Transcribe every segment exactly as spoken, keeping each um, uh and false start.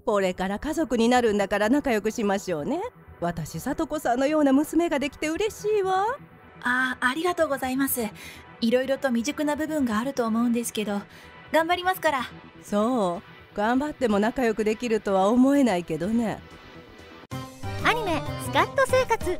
これから家族になるんだから仲良くしましょうね。私、さとこさんのような娘ができて嬉しいわ。 ああ、ありがとうございます。いろいろと未熟な部分があると思うんですけど、頑張りますから。 そう、頑張っても仲良くできるとは思えないけどね。 アニメスカッと生活。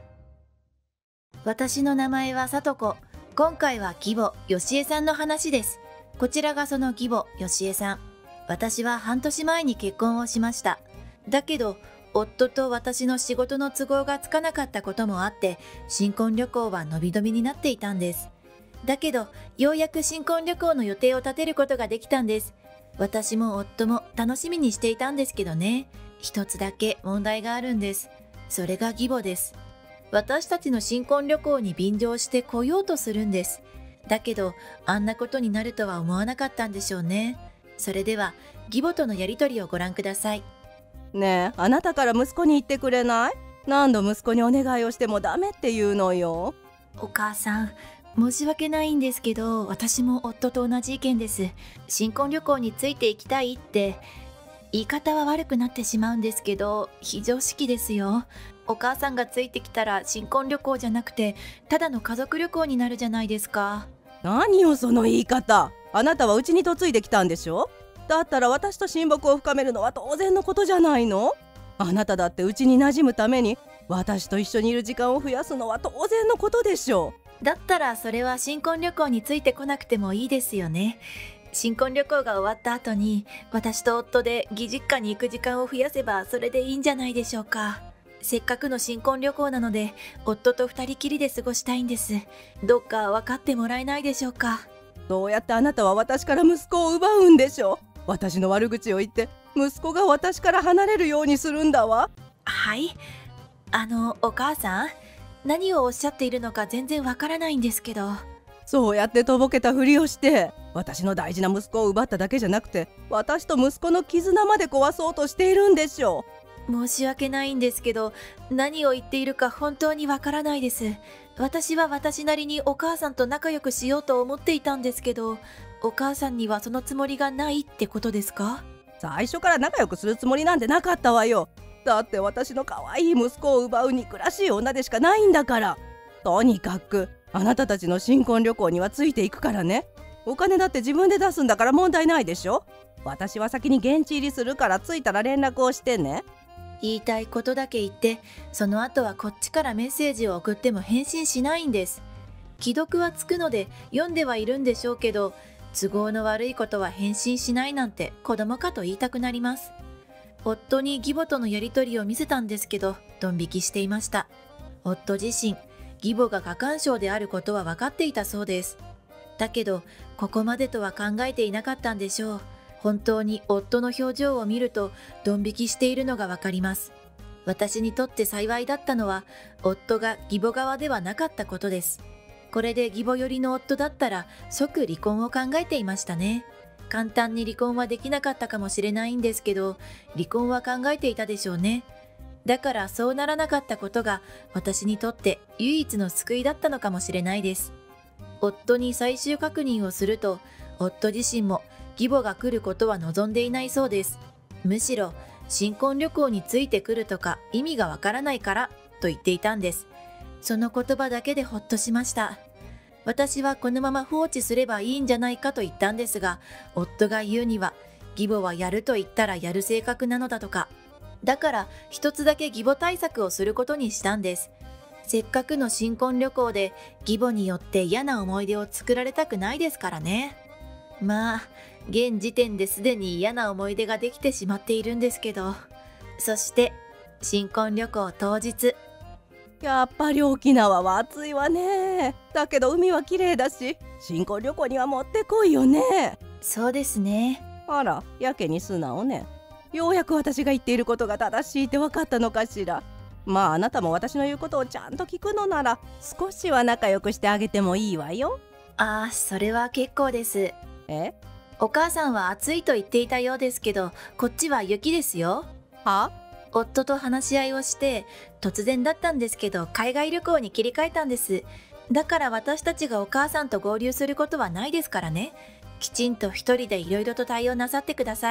私の名前はさとこ。今回は義母よしえさんの話です。こちらがその義母よしえさん。私は半年前に結婚をしました。だけど夫と私の仕事の都合がつかなかったこともあって、新婚旅行は延び延びになっていたんです。だけどようやく新婚旅行の予定を立てることができたんです。私も夫も楽しみにしていたんですけどね、一つだけ問題があるんです。それが義母です。私たちの新婚旅行に便乗して来ようとするんです。だけどあんなことになるとは思わなかったんでしょうね。それでは義母とのやりとりをご覧ください。 ねえ、あなたから息子に言ってくれない？何度息子にお願いをしてもダメって言うのよ。 お母さん、申し訳ないんですけど、私も夫と同じ意見です。新婚旅行についていきたいって、言い方は悪くなってしまうんですけど、非常識ですよ。お母さんがついてきたら新婚旅行じゃなくて、ただの家族旅行になるじゃないですか。 何よその言い方。あなたはうちに嫁いできたんでしょ。だったら私と親睦を深めるのは当然のことじゃないの。あなただってうちに馴染むために私と一緒にいる時間を増やすのは当然のことでしょう。だったらそれは新婚旅行についてこなくてもいいですよね。新婚旅行が終わった後に私と夫で義実家に行く時間を増やせばそれでいいんじゃないでしょうか。せっかくの新婚旅行なので夫と二人きりで過ごしたいんです。どっか分かってもらえないでしょうか。 どうやってあなたは私から息子を奪うんでしょう。私の悪口を言って息子が私から離れるようにするんだわ。 はい、あのお母さん、何をおっしゃっているのか全然わからないんですけど。 そうやってとぼけたふりをして私の大事な息子を奪っただけじゃなくて、私と息子の絆まで壊そうとしているんでしょう。 申し訳ないんですけど、何を言っているか本当にわからないです。私は私なりにお母さんと仲良くしようと思っていたんですけど、お母さんにはそのつもりがないってことですか？ 最初から仲良くするつもりなんてなかったわよ。だって私の可愛い息子を奪う憎らしい女でしかないんだから。とにかくあなたたちの新婚旅行にはついていくからね。お金だって自分で出すんだから問題ないでしょ。私は先に現地入りするから着いたら連絡をしてね。 言いたいことだけ言って、その後はこっちからメッセージを送っても返信しないんです。既読はつくので読んではいるんでしょうけど、都合の悪いことは返信しないなんて子供かと言いたくなります。夫に義母とのやり取りを見せたんですけど、ドン引きしていました。夫自身、義母が過干渉であることは分かっていたそうです。だけど、ここまでとは考えていなかったんでしょう。本当に夫の表情を見ると、ドン引きしているのがわかります。私にとって幸いだったのは、夫が義母側ではなかったことです。これで義母寄りの夫だったら、即離婚を考えていましたね。簡単に離婚はできなかったかもしれないんですけど、離婚は考えていたでしょうね。だからそうならなかったことが、私にとって唯一の救いだったのかもしれないです。夫に最終確認をすると、夫自身も義母が来ることは望んでいないそうです。むしろ、新婚旅行についてくるとか意味がわからないからと言っていたんです。その言葉だけでほっとしました。私はこのまま放置すればいいんじゃないかと言ったんですが、夫が言うには、義母はやると言ったらやる性格なのだとか。だから一つだけ義母対策をすることにしたんです。せっかくの新婚旅行で義母によって嫌な思い出を作られたくないですからね。まあ、現時点ですでに嫌な思い出ができてしまっているんですけど。そして、新婚旅行当日。 やっぱり沖縄は暑いわね。だけど海は綺麗だし、新婚旅行にはもってこいよね。 そうですね。 あら、やけに素直ね。ようやく私が言っていることが正しいって分かったのかしら。まああなたも私の言うことをちゃんと聞くのなら少しは仲良くしてあげてもいいわよ。 ああ、それは結構です。 え？ お母さんは暑いと言っていたようですけど、こっちは雪ですよ。 は？ 夫と話し合いをして、突然だったんですけど海外旅行に切り替えたんです。だから私たちがお母さんと合流することはないですからね。きちんと一人でいろいろと対応なさってください。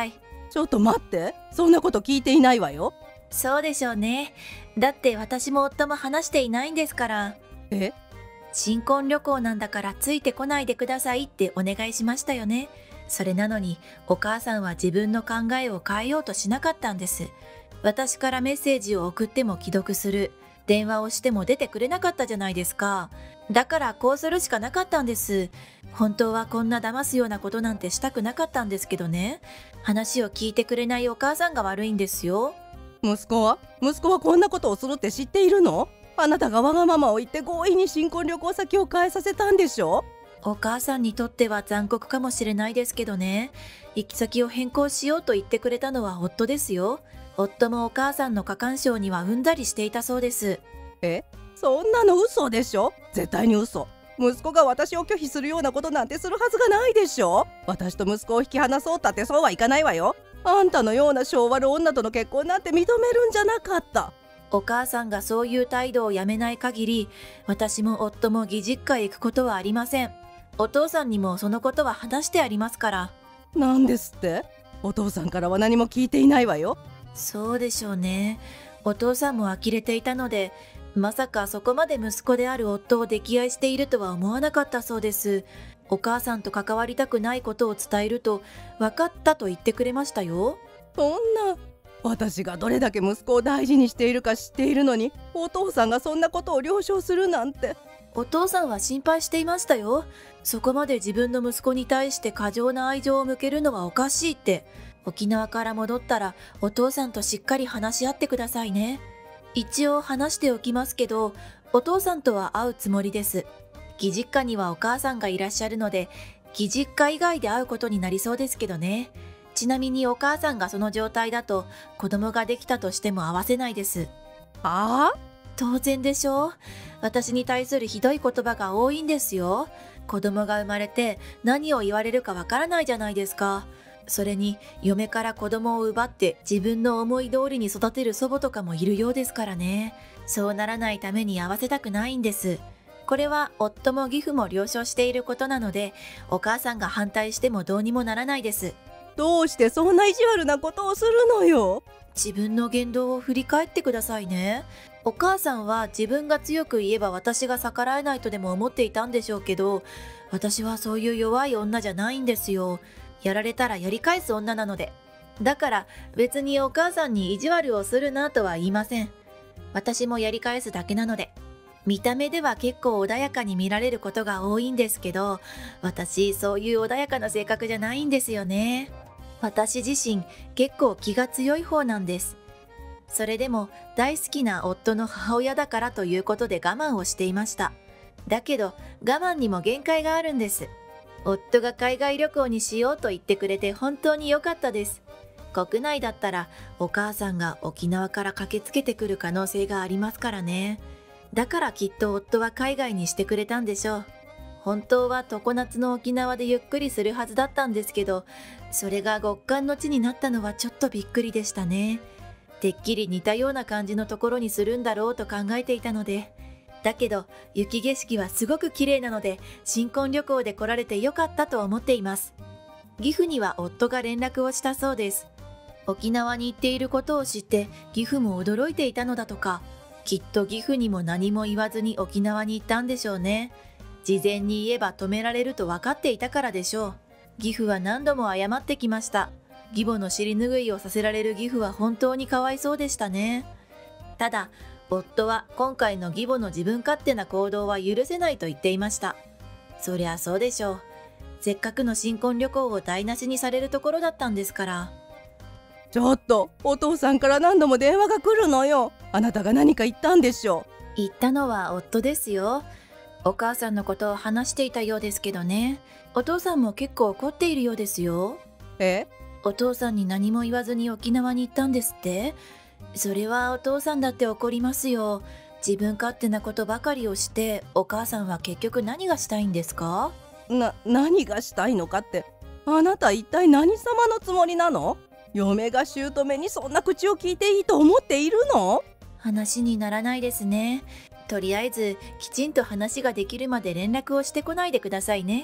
ちょっと待って、そんなこと聞いていないわよ。 そうでしょうね。だって私も夫も話していないんですから。 え？ 新婚旅行なんだからついてこないでくださいってお願いしましたよね。それなのにお母さんは自分の考えを変えようとしなかったんです。私からメッセージを送っても既読する。電話をしても出てくれなかったじゃないですか。だからこうするしかなかったんです。本当はこんな騙すようなことなんてしたくなかったんですけどね。話を聞いてくれないお母さんが悪いんですよ。 息子は息子はこんなことをするって知っているの？あなたがわがままを言って強引に新婚旅行先を変えさせたんでしょ？ お母さんにとっては残酷かもしれないですけどね。行き先を変更しようと言ってくれたのは夫ですよ。夫もお母さんの過干渉にはうんざりしていたそうです。 え？そんなの嘘でしょ？絶対に嘘。息子が私を拒否するようなことなんてするはずがないでしょ。私と息子を引き離そうったってそうはいかないわよ。あんたのような性悪女との結婚なんて認めるんじゃなかった。 お母さんがそういう態度をやめない限り、私も夫も義実家へ行くことはありません。お父さんにもそのことは話してありますから。 なんですって？お父さんからは何も聞いていないわよ。 そうでしょうね。お父さんも呆れていたので、まさかそこまで息子である夫を溺愛しているとは思わなかったそうです。お母さんと関わりたくないことを伝えると、分かったと言ってくれましたよ。 そんな、私がどれだけ息子を大事にしているか知っているのに、お父さんがそんなことを了承するなんて。 お父さんは心配していましたよ。そこまで自分の息子に対して過剰な愛情を向けるのはおかしいって。沖縄から戻ったらお父さんとしっかり話し合ってくださいね。一応話しておきますけど、お父さんとは会うつもりです。義実家にはお母さんがいらっしゃるので、義実家以外で会うことになりそうですけどね。ちなみにお母さんがその状態だと子供ができたとしても会わせないです。 はあ？ 当然でしょう。私に対するひどい言葉が多いんですよ。子供が生まれて何を言われるかわからないじゃないですか。それに嫁から子供を奪って自分の思い通りに育てる祖母とかもいるようですからね。そうならないために会わせたくないんです。これは夫も義父も了承していることなので、お母さんが反対してもどうにもならないです。 どうしてそんな意地悪なことをするのよ。 自分の言動を振り返ってくださいね。お母さんは自分が強く言えば私が逆らえないとでも思っていたんでしょうけど、私はそういう弱い女じゃないんですよ。やられたらやり返す女なので。だから別にお母さんに意地悪をするなとは言いません。私もやり返すだけなので。見た目では結構穏やかに見られることが多いんですけど、私そういう穏やかな性格じゃないんですよね。私自身結構気が強い方なんです。それでも大好きな夫の母親だからということで我慢をしていました。だけど我慢にも限界があるんです。夫が海外旅行にしようと言ってくれて本当に良かったです。国内だったらお母さんが沖縄から駆けつけてくる可能性がありますからね。だからきっと夫は海外にしてくれたんでしょう。本当は常夏の沖縄でゆっくりするはずだったんですけど、それが極寒の地になったのはちょっとびっくりでしたね。てっきり似たような感じのところにするんだろうと考えていたので。だけど雪景色はすごく綺麗なので、新婚旅行で来られてよかったと思っています。義父には夫が連絡をしたそうです。沖縄に行っていることを知って義父も驚いていたのだとか。きっと義父にも何も言わずに沖縄に行ったんでしょうね。事前に言えば止められると分かっていたからでしょう。義父は何度も謝ってきました。義母の尻拭いをさせられる義父は本当にかわいそうでしたね。ただ夫は今回の義母の自分勝手な行動は許せないと言っていました。そりゃそうでしょう。せっかくの新婚旅行を台無しにされるところだったんですから。 ちょっと、お父さんから何度も電話が来るのよ。あなたが何か言ったんでしょう。 言ったのは夫ですよ。お母さんのことを話していたようですけどね。お父さんも結構怒っているようですよ。 え？ お父さんに何も言わずに沖縄に行ったんですって。それはお父さんだって怒りますよ。自分勝手なことばかりをして、お母さんは結局何がしたいんですか？ な、何がしたいのかって、あなた一体何様のつもりなの？嫁が姑にそんな口を聞いていいと思っているの？ 話にならないですね。とりあえずきちんと話ができるまで連絡をしてこないでくださいね。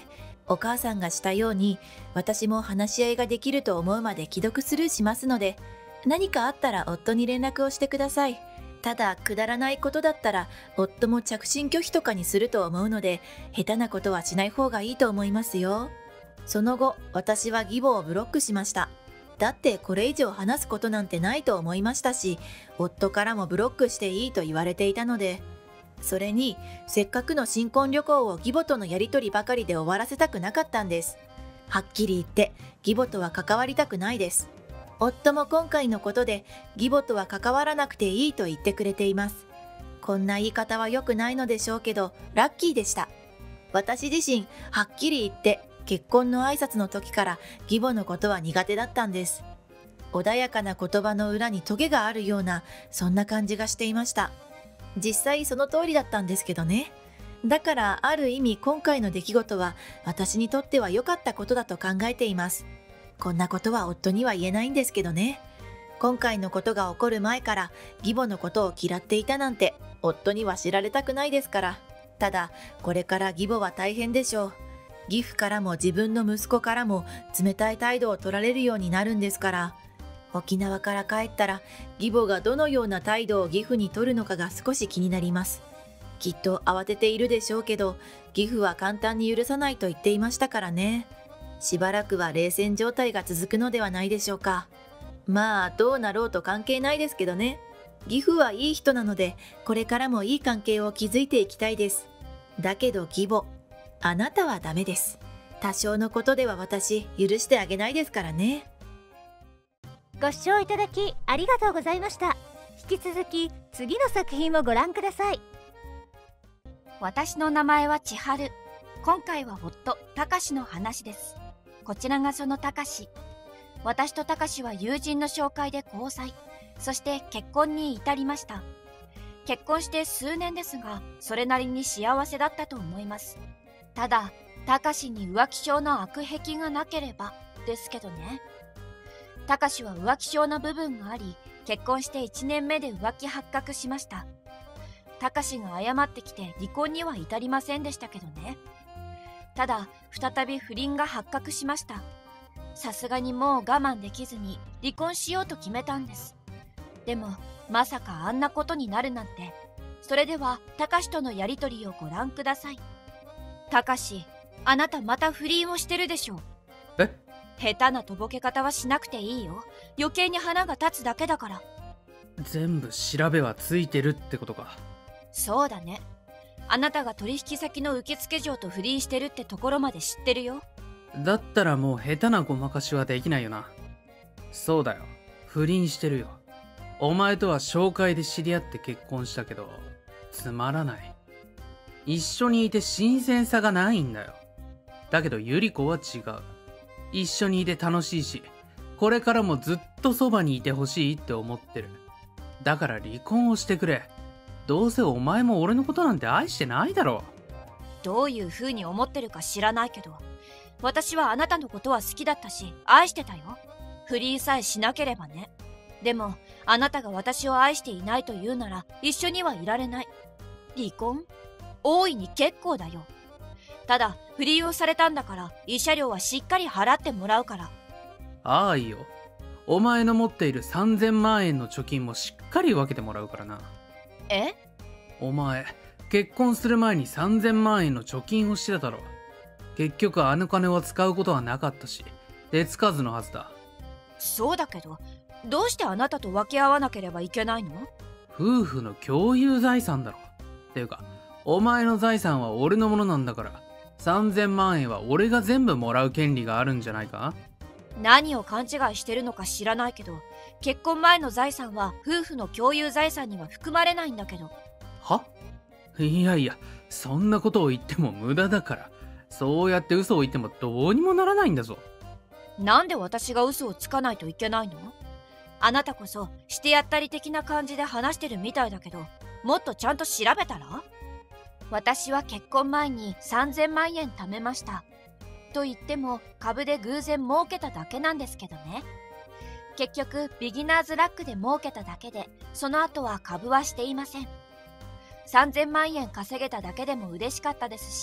お母さんがしたように私も話し合いができると思うまで既読スルーしますので、何かあったら夫に連絡をしてください。ただくだらないことだったら夫も着信拒否とかにすると思うので、下手なことはしない方がいいと思いますよ。その後、私は義母をブロックしました。だってこれ以上話すことなんてないと思いましたし、夫からもブロックしていいと言われていたので、それにせっかくの新婚旅行を義母とのやりとりばかりで終わらせたくなかったんです。はっきり言って義母とは関わりたくないです。夫も今回のことで義母とは関わらなくていいと言ってくれています。こんな言い方は良くないのでしょうけど、ラッキーでした。私自身はっきり言って結婚の挨拶の時から義母のことは苦手だったんです。穏やかな言葉の裏にトゲがあるような、そんな感じがしていました。実際その通りだったんですけどね。だからある意味今回の出来事は私にとっては良かったことだと考えています。こんなことは夫には言えないんですけどね。今回のことが起こる前から義母のことを嫌っていたなんて夫には知られたくないですから。ただこれから義母は大変でしょう。義父からも自分の息子からも冷たい態度を取られるようになるんですから。沖縄から帰ったら義母がどのような態度を義父に取るのかが少し気になります。きっと慌てているでしょうけど、義父は簡単に許さないと言っていましたからね。しばらくは冷戦状態が続くのではないでしょうか。まあどうなろうと関係ないですけどね。義父はいい人なので、これからもいい関係を築いていきたいです。だけど義母、あなたはダメです。多少のことでは私許してあげないですからね。 ご視聴いただきありがとうございました。引き続き次の作品をご覧ください。私の名前は千春。今回は夫、たかしの話です。こちらがそのたかし。私とたかしは友人の紹介で交際、そして結婚に至りました。結婚して数年ですが、それなりに幸せだったと思います。ただ、たかしに浮気症の悪癖がなければですけどね。たかしは浮気症の部分があり、結婚していちねんめで浮気発覚しました。たかしが謝ってきて離婚には至りませんでしたけどね。ただ、再び不倫が発覚しました。さすがにもう我慢できずに離婚しようと決めたんです。でも、まさかあんなことになるなんて。それでは、たかしとのやりとりをご覧ください。たかし、あなたまた不倫をしてるでしょ。 え？ 下手なとぼけ方はしなくていいよ。余計に花が立つだけだから。 全部調べはついてるってことか。 そうだね。あなたが取引先の受付嬢と不倫してるってところまで知ってるよ。 だったらもう下手なごまかしはできないよな。そうだよ、不倫してるよ。お前とは紹介で知り合って結婚したけど、つまらない。一緒にいて新鮮さがないんだよ。だけどゆり子は違う。一緒にいて楽しいし、これからもずっとそばにいてほしいって思ってる。だから離婚をしてくれ。どうせお前も俺のことなんて愛してないだろ。 どういう風に思ってるか知らないけど、私はあなたのことは好きだったし、愛してたよ。不倫さえしなければね。でも、あなたが私を愛していないというなら、一緒にはいられない。離婚？大いに結構だよ。ただ、不倫をされたんだから、慰謝料はしっかり払ってもらうから。 ああいいよ。お前の持っているさんぜんまんえんの貯金もしっかり分けてもらうからな。 え？ お前、結婚する前にさんぜんまんえんの貯金をしてただろ。結局あの金は使うことはなかったし、手つかずのはずだ。 そうだけど、どうしてあなたと分け合わなければいけないの？ 夫婦の共有財産だろ。っていうか、お前の財産は俺のものなんだから、さんぜんまんえんは俺が全部もらう権利があるんじゃないか？ 何を勘違いしてるのか知らないけど、結婚前の財産は夫婦の共有財産には含まれないんだけど。 は？いやいや、そんなことを言っても無駄だから。そうやって嘘を言ってもどうにもならないんだぞ。 なんで私が嘘をつかないといけないの？あなたこそしてやったり的な感じで話してるみたいだけど、もっとちゃんと調べたら？私は結婚前にさんぜんまんえん貯めました。と言っても株で偶然儲けただけなんですけどね。結局ビギナーズラックで儲けただけで、その後は株はしていません。さんぜんまんえん稼げただけでも嬉しかったですし、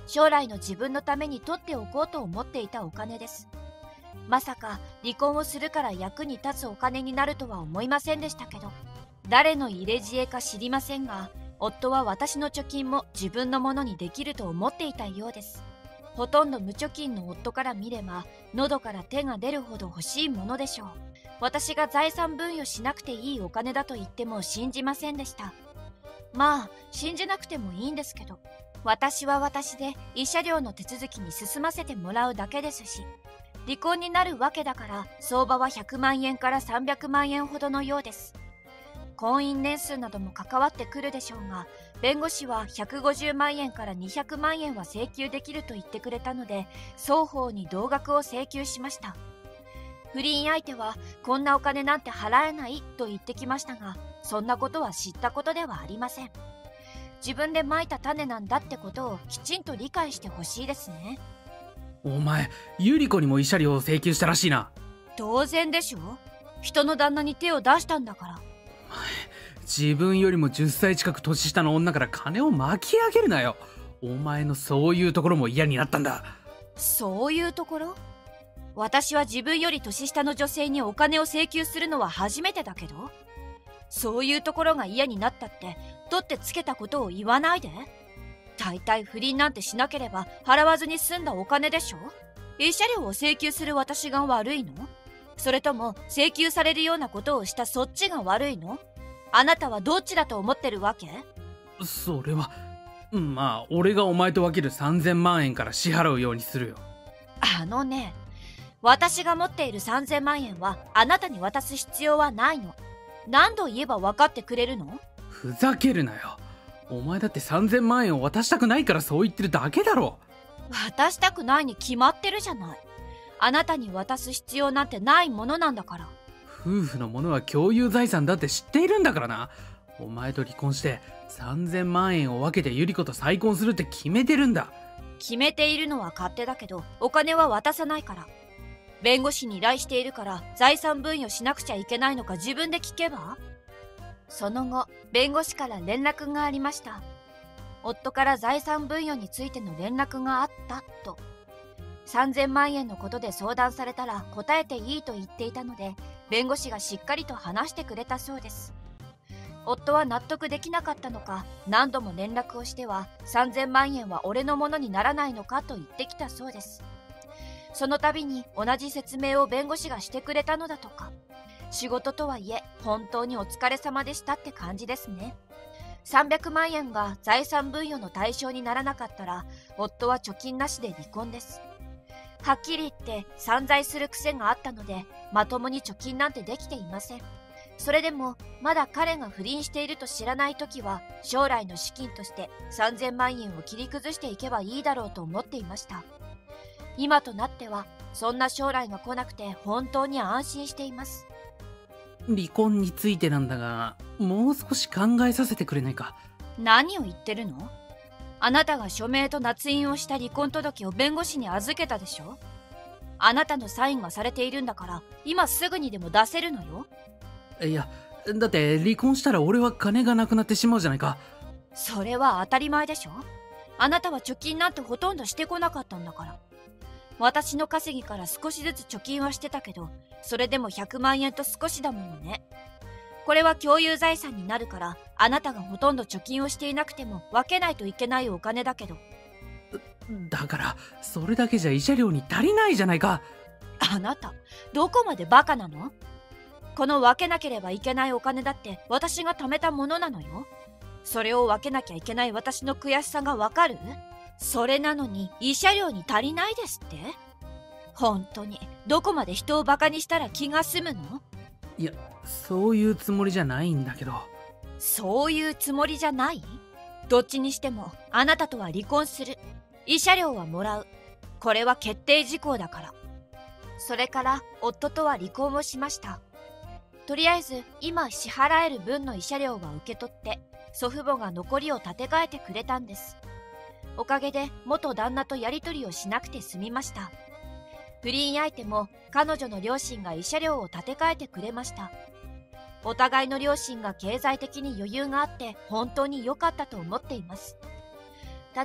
将来の自分のために取っておこうと思っていたお金です。まさか離婚をするから役に立つお金になるとは思いませんでしたけど、誰の入れ知恵か知りませんが、夫は私の貯金も自分のものにできると思っていたようです。ほとんど無貯金の夫から見れば、喉から手が出るほど欲しいものでしょう。私が財産分与しなくていいお金だと言っても信じませんでした。まあ、信じなくてもいいんですけど、私は私で慰謝料の手続きに進ませてもらうだけですし、離婚になるわけだから相場はひゃくまんえんからさんびゃくまんえんほどのようです。婚姻年数なども関わってくるでしょうが、弁護士はひゃくごじゅうまんえんからにひゃくまんえんは請求できると言ってくれたので、双方に同額を請求しました。不倫相手はこんなお金なんて払えないと言ってきましたが、そんなことは知ったことではありません。自分で蒔いた種なんだってことをきちんと理解してほしいですね。 お前、ユリコにも慰謝料を請求したらしいな。 当然でしょ。人の旦那に手を出したんだから。 自分よりもじゅっさい近く年下の女から金を巻き上げるなよ。お前のそういうところも嫌になったんだ。 そういうところ？私は自分より年下の女性にお金を請求するのは初めてだけど、そういうところが嫌になったって取ってつけたことを言わないで。大体不倫なんてしなければ払わずに済んだお金でしょ。慰謝料を請求する私が悪いの？それとも請求されるようなことをしたそっちが悪いの？あなたはどっちだと思ってるわけ？ それは、まあ俺がお前と分けるさんぜんまんえんから支払うようにするよ。 あのね、私が持っているさんぜんまんえんはあなたに渡す必要はないの。何度言えば分かってくれるの？ ふざけるなよ。お前だってさんぜんまんえんを渡したくないからそう言ってるだけだろ。 渡したくないに決まってるじゃない。あなたに渡す必要なんてないものなんだから。 夫婦のものは共有財産だって知っているんだからな。お前と離婚してさんぜんまんえんを分けてユリコと再婚するって決めてるんだ。 決めているのは勝手だけど、お金は渡さないから。弁護士に依頼しているから財産分与しなくちゃいけないのか自分で聞けば？その後、弁護士から連絡がありました。夫から財産分与についての連絡があったと。さんぜんまんえんのことで相談されたら答えていいと言っていたので、弁護士がしっかりと話してくれたそうです。夫は納得できなかったのか、何度も連絡をしてはさんぜんまんえんは俺のものにならないのかと言ってきたそうです。その度に同じ説明を弁護士がしてくれたのだとか。仕事とはいえ本当にお疲れ様でしたって感じですね。さんびゃくまんえんが財産分与の対象にならなかったら、夫は貯金なしで離婚です。はっきり言って散財する癖があったので、まともに貯金なんてできていません。それでもまだ彼が不倫していると知らない時は、将来の資金としてさんぜんまんえんを切り崩していけばいいだろうと思っていました。今となってはそんな将来が来なくて本当に安心しています。 離婚についてなんだが、もう少し考えさせてくれないか。 何を言ってるの？あなたが署名と捺印をした離婚届を弁護士に預けたでしょ？あなたのサインがされているんだから、今すぐにでも出せるのよ。 いや、だって離婚したら俺は金がなくなってしまうじゃないか。 それは当たり前でしょ。あなたは貯金なんてほとんどしてこなかったんだから。私の稼ぎから少しずつ貯金はしてたけど、それでもひゃくまんえんと少しだものね。これは共有財産になるから、あなたがほとんど貯金をしていなくても分けないといけないお金だけど。 だからそれだけじゃ慰謝料に足りないじゃないか。 あなたどこまでバカなの？この分けなければいけないお金だって私が貯めたものなのよ。それを分けなきゃいけない私の悔しさがわかる？それなのに慰謝料に足りないですって？本当にどこまで人をバカにしたら気が済むの？ いや、そういうつもりじゃないんだけど。 そういうつもりじゃない？どっちにしてもあなたとは離婚する。慰謝料はもらう。これは決定事項だから。それから夫とは離婚をしました。とりあえず今支払える分の慰謝料は受け取って、祖父母が残りを立て替えてくれたんです。おかげで元旦那とやり取りをしなくて済みました。不倫相手も彼女の両親が慰謝料を立て替えてくれました。お互いの両親が経済的に余裕があって本当に良かったと思っています。ただ、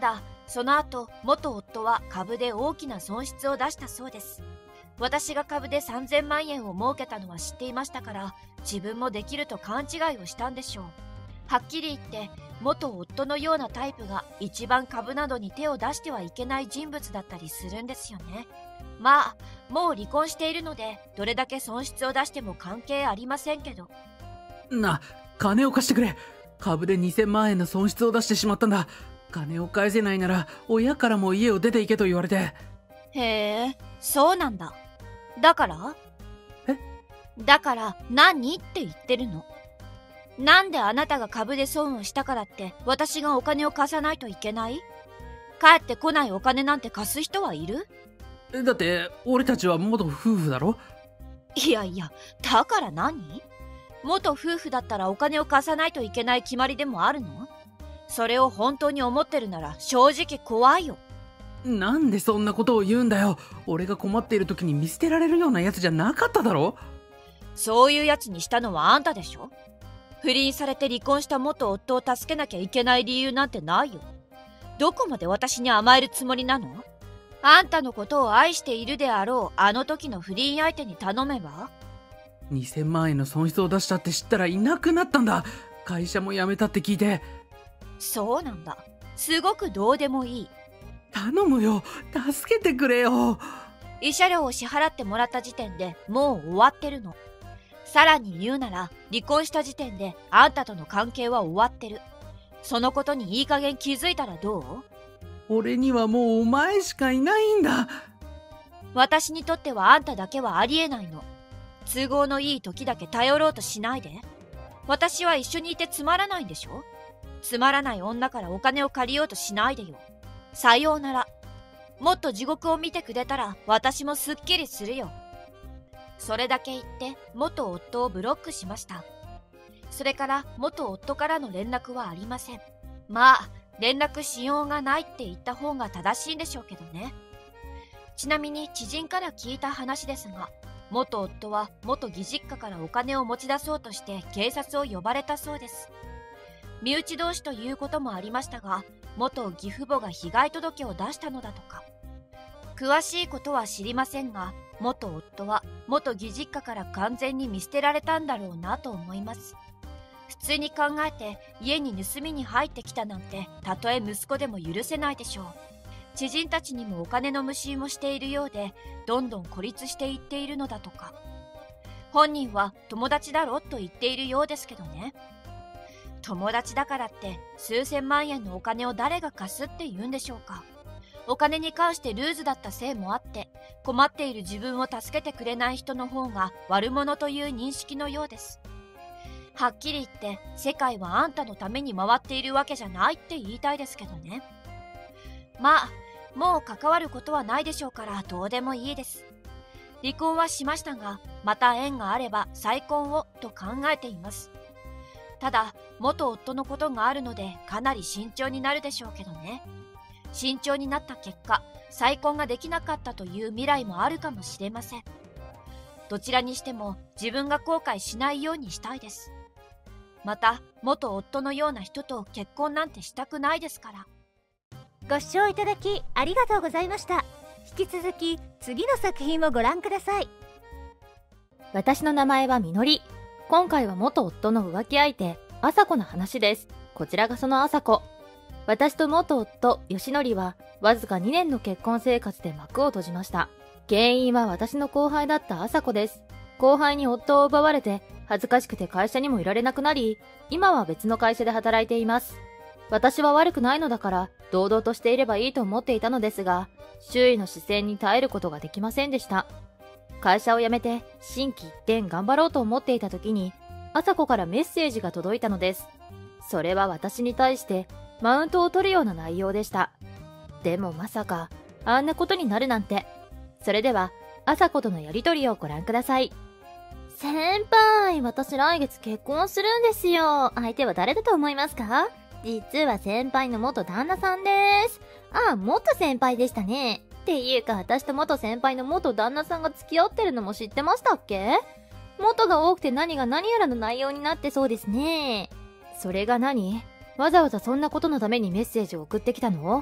その後、元夫は株で大きな損失を出したそうです。私が株でさんぜんまんえんを儲けたのは知っていましたから、自分もできると勘違いをしたんでしょう。はっきり言って元夫のようなタイプが一番株などに手を出してはいけない人物だったりするんですよね。まあもう離婚しているのでどれだけ損失を出しても関係ありませんけど。 な、金を貸してくれ。株でにせんまんえんの損失を出してしまったんだ。金を返せないなら親からも家を出て行けと言われて。 へえ、そうなんだ。だからえだから何って言ってるの。なんであなたが株で損をしたからって私がお金を貸さないといけない？帰ってこないお金なんて貸す人はいる？ だって俺たちは元夫婦だろ。 いやいや、だから何？元夫婦だったらお金を貸さないといけない決まりでもあるの？それを本当に思ってるなら正直怖いよ。 なんでそんなことを言うんだよ。俺が困っている時に見捨てられるようなやつじゃなかっただろ。 そういうやつにしたのはあんたでしょ。不倫されて離婚した元夫を助けなきゃいけない理由なんてないよ。どこまで私に甘えるつもりなの？あんたのことを愛しているであろうあの時の不倫相手に頼めば？ にせんまんえんの損失を出したって知ったらいなくなったんだ。会社も辞めたって聞いて。 そうなんだ。すごくどうでもいい。 頼むよ、助けてくれよ。 慰謝料を支払ってもらった時点でもう終わってるの。さらに言うなら離婚した時点であんたとの関係は終わってる。そのことにいい加減気づいたらどう？ 俺にはもうお前しかいないんだ。 私にとってはあんただけはありえないの。都合のいい時だけ頼ろうとしないで。私は一緒にいてつまらないんでしょ？つまらない女からお金を借りようとしないでよ。さようなら。もっと地獄を見てくれたら私もすっきりするよ。それだけ言って元夫をブロックしました。それから元夫からの連絡はありません。まあ連絡しようがないって言った方が正しいんでしょうけどね。ちなみに知人から聞いた話ですが、元夫は元義実家からお金を持ち出そうとして警察を呼ばれたそうです。身内同士ということもありましたが、元義父母が被害届を出したのだとか。詳しいことは知りませんが、元夫は元義実家から完全に見捨てられたんだろうなと思います。普通に考えて家に盗みに入ってきたなんてたとえ息子でも許せないでしょう。知人たちにもお金の無心をしているようで、どんどん孤立していっているのだとか。本人は友達だろと言っているようですけどね。友達だからって数千万円のお金を誰が貸すって言うんでしょうか。お金に関してルーズだったせいもあって、困っている自分を助けてくれない人の方が悪者という認識のようです。はっきり言って世界はあんたのために回っているわけじゃないって言いたいですけどね。まあもう関わることはないでしょうからどうでもいいです。離婚はしましたが、また縁があれば再婚をと考えています。ただ元夫のことがあるのでかなり慎重になるでしょうけどね。慎重になった結果再婚ができなかったという未来もあるかもしれません。どちらにしても自分が後悔しないようにしたいです。また元夫のような人と結婚なんてしたくないですから。 ご視聴いただきありがとうございました。引き続き次の作品をご覧ください。 私の名前はみのり。今回は元夫の浮気相手、あさこの話です。こちらがそのあさこ。私と元夫、よしのりは、わずかにねんの結婚生活で幕を閉じました。原因は私の後輩だったあさこです。後輩に夫を奪われて、恥ずかしくて会社にもいられなくなり、今は別の会社で働いています。私は悪くないのだから、堂々としていればいいと思っていたのですが、周囲の視線に耐えることができませんでした。会社を辞めて、心機一転頑張ろうと思っていた時に、あさこからメッセージが届いたのです。それは私に対して、マウントを取るような内容でした。でもまさか、あんなことになるなんて。それでは、あさことのやりとりをご覧ください。 先輩、私来月結婚するんですよ。相手は誰だと思いますか？実は先輩の元旦那さんです。ああ、元先輩でしたね。っていうか、私と元先輩の元旦那さんが付き合ってるのも知ってましたっけ？元が多くて何が何やらの内容になってそうですね。 それが何？わざわざそんなことのためにメッセージを送ってきたの？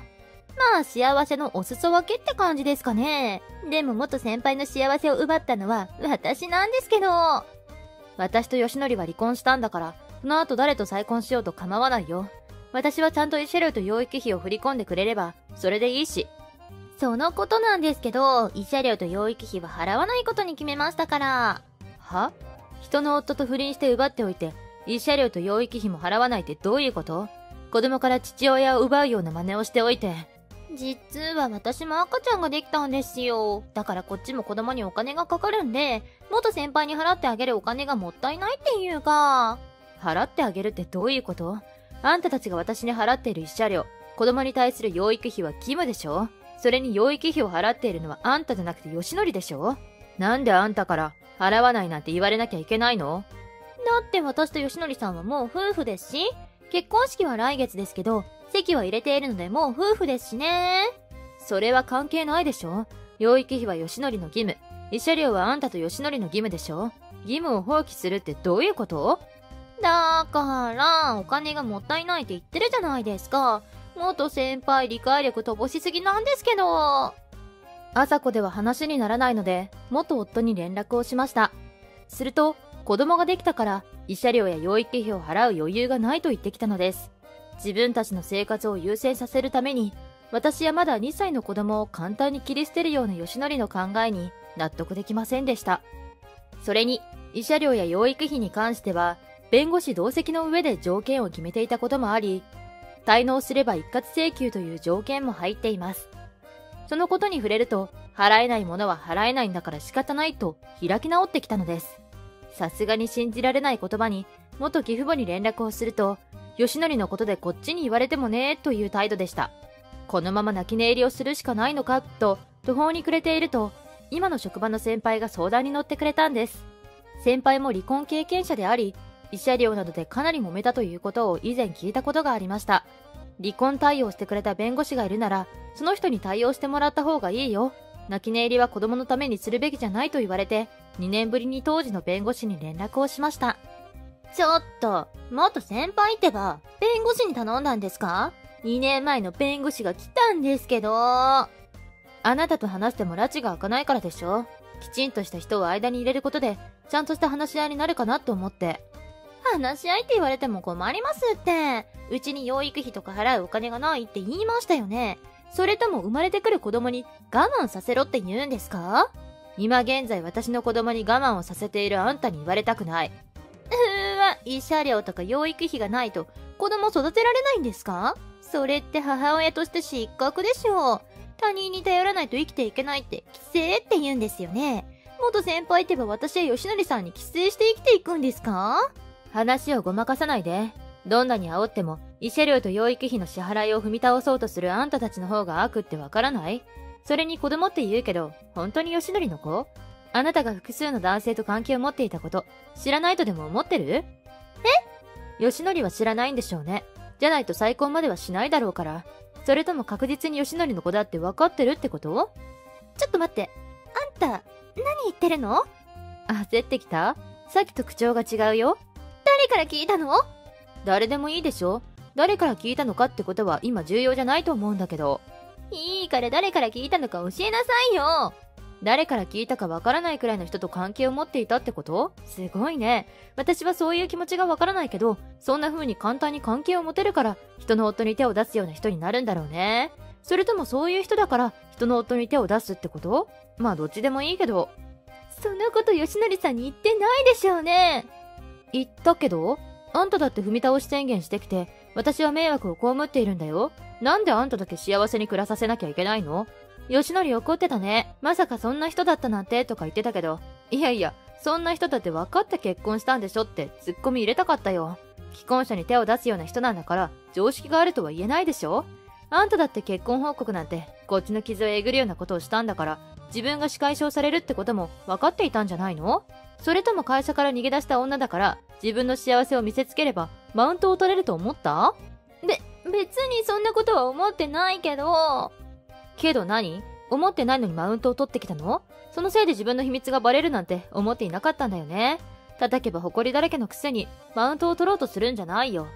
まあ幸せのお裾分けって感じですかね。でも元先輩の幸せを奪ったのは私なんですけど。 私と吉典は離婚したんだから、その後誰と再婚しようと構わないよ。私はちゃんと慰謝料と養育費を振り込んでくれれば、それでいいし。 そのことなんですけど、慰謝料と養育費は払わないことに決めましたから。 は？人の夫と不倫して奪っておいて、慰謝料と養育費も払わないってどういうこと？子供から父親を奪うような真似をしておいて。 実は私も赤ちゃんができたんですよ。だからこっちも子供にお金がかかるんで、元先輩に払ってあげるお金がもったいないっていうか。 払ってあげるってどういうこと？あんたたちが私に払っている慰謝料、子供に対する養育費は義務でしょ？それに養育費を払っているのはあんたじゃなくて吉典でしょ？なんであんたから払わないなんて言われなきゃいけないの？ だって私と吉典さんはもう夫婦ですし、結婚式は来月ですけど、籍は入れているのでもう夫婦ですしね。 それは関係ないでしょ？養育費は吉典の義務。慰謝料はあんたと吉典の義務でしょ？義務を放棄するってどういうこと？ だから、お金がもったいないって言ってるじゃないですか。元先輩理解力乏しすぎなんですけど。 朝子では話にならないので、元夫に連絡をしました。すると、子供ができたから、慰謝料や養育費を払う余裕がないと言ってきたのです。自分たちの生活を優先させるために、私はまだにさいの子供を簡単に切り捨てるような吉典の考えに納得できませんでした。それに、慰謝料や養育費に関しては、弁護士同席の上で条件を決めていたこともあり、滞納すれば一括請求という条件も入っています。そのことに触れると、払えないものは払えないんだから仕方ないと開き直ってきたのです。さすがに信じられない言葉に、元義父母に連絡をすると、吉典のことでこっちに言われてもねーという態度でした。このまま泣き寝入りをするしかないのかと途方に暮れていると、今の職場の先輩が相談に乗ってくれたんです。先輩も離婚経験者であり、慰謝料などでかなり揉めたということを以前聞いたことがありました。離婚対応してくれた弁護士がいるなら、その人に対応してもらった方がいいよ。泣き寝入りは子供のためにするべきじゃないと言われて、にねんぶりに当時の弁護士に連絡をしました。 ちょっと、元先輩ってば、弁護士に頼んだんですか？ に 年前の弁護士が来たんですけど。 あなたと話しても拉致が開かないからでしょ？きちんとした人を間に入れることで、ちゃんとした話し合いになるかなと思って。 話し合いって言われても困りますって。うちに養育費とか払うお金がないって言いましたよね。それとも生まれてくる子供に我慢させろって言うんですか？ 今現在私の子供に我慢をさせているあんたに言われたくない。 うーわ、慰謝料とか養育費がないと子供育てられないんですか？それって母親として失格でしょう。他人に頼らないと生きていけないって寄生って言うんですよね。元先輩ってば私や吉典さんに寄生して生きていくんですか？ 話をごまかさないで。どんなに煽っても、慰謝料と養育費の支払いを踏み倒そうとするあんたたちの方が悪ってわからない？それに子供って言うけど、本当に吉典の子？あなたが複数の男性と関係を持っていたこと、知らないとでも思ってる？え？吉典は知らないんでしょうね。じゃないと再婚まではしないだろうから。それとも確実に吉典の子だって分かってるってこと？ ちょっと待って。あんた、何言ってるの？ 焦ってきた？さっきと口調が違うよ。 誰から聞いたの？ 誰でもいいでしょ？誰から聞いたのかってことは今重要じゃないと思うんだけど。 いいから誰から聞いたのか教えなさいよ。 誰から聞いたかわからないくらいの人と関係を持っていたってこと？すごいね。私はそういう気持ちがわからないけど、そんな風に簡単に関係を持てるから人の夫に手を出すような人になるんだろうね。それともそういう人だから人の夫に手を出すってこと？まあどっちでもいいけど。 そんなこと吉典さんに言ってないでしょうね。 言ったけど、あんただって踏み倒し宣言してきて、私は迷惑を被っているんだよ。なんであんただけ幸せに暮らさせなきゃいけないの？吉典怒ってたね。まさかそんな人だったなんてとか言ってたけど、いやいや、そんな人だって分かって結婚したんでしょってツッコミ入れたかったよ。既婚者に手を出すような人なんだから、常識があるとは言えないでしょ？あんただって結婚報告なんて、こっちの傷をえぐるようなことをしたんだから、自分が仕返しをされるってことも分かっていたんじゃないの？それとも会社から逃げ出した女だから、自分の幸せを見せつければ、マウントを取れると思った？ べ、別にそんなことは思ってないけど。 けど何？思ってないのにマウントを取ってきたの？そのせいで自分の秘密がバレるなんて思っていなかったんだよね。叩けば誇りだらけのくせに、マウントを取ろうとするんじゃないよ。